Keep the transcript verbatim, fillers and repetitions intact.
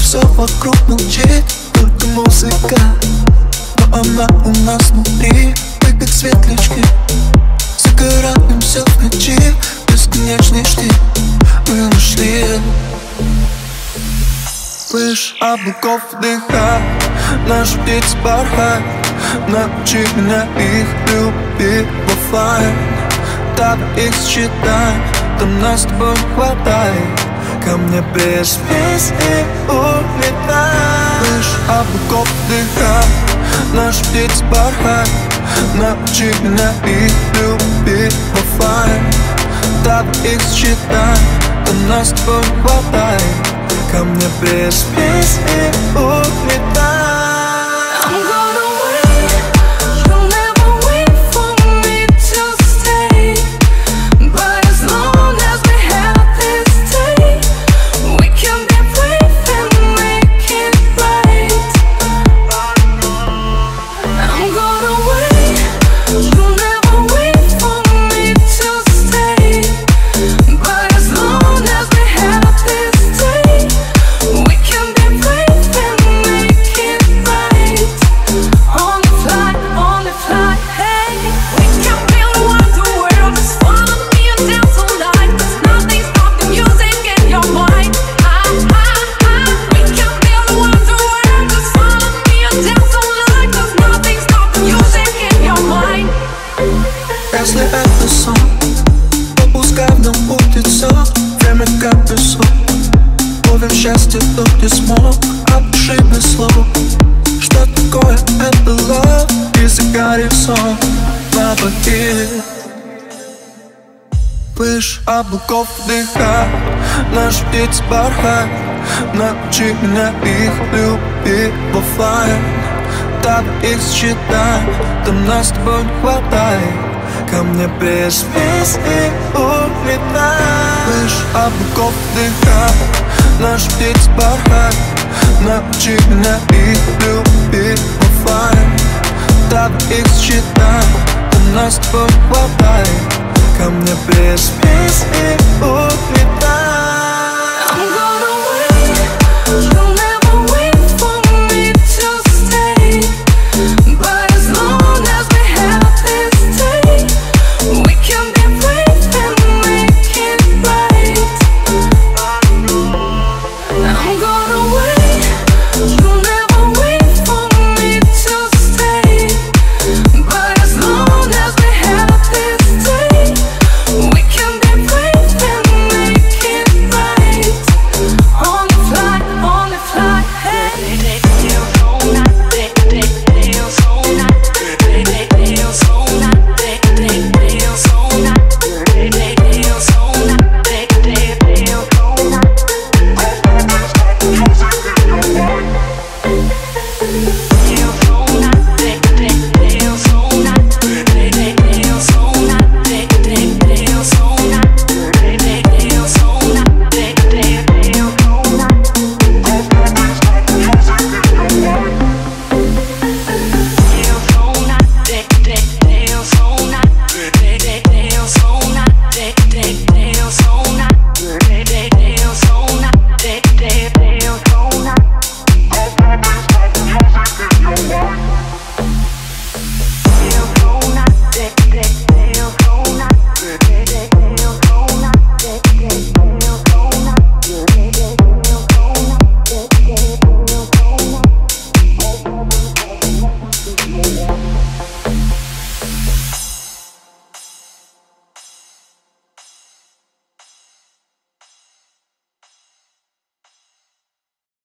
все вокруг молчит, только музыка, но она у нас внутри. Мы как светлячки, загораемся в ночи, бесконечный штиль мы нашли. Слышь, облаков вдыхай, наши птицы порхай. Научи меня их любить в оффлайн. Давай их считай, там нас с тобой не хватает. Ко мне без песни улетай. Слышь, облаков вдыхай, наши птицы порхай. Научи меня их любить в оффлайн. Давай их считай, там нас с тобой не хватает. Ко мне без песни улетай. Если это сон, то пускай в нем будет все. Время как песок, ловим счастье тут, где смог. От души без слов, что такое это love? И загорит сон на двоих. Слышь, облаков вдыхай, наши птицы порхай. Научи меня их любить в оффлайн. Давай их считай, там нас с тобой не хватает. Ко мне без песни улетай. Слышь, облаков вдыхай, наши птицы порхай. Научи меня их любить в оффлайн. Давай их считай, там нас с тобой не хватает. Ко мне без песни улетай.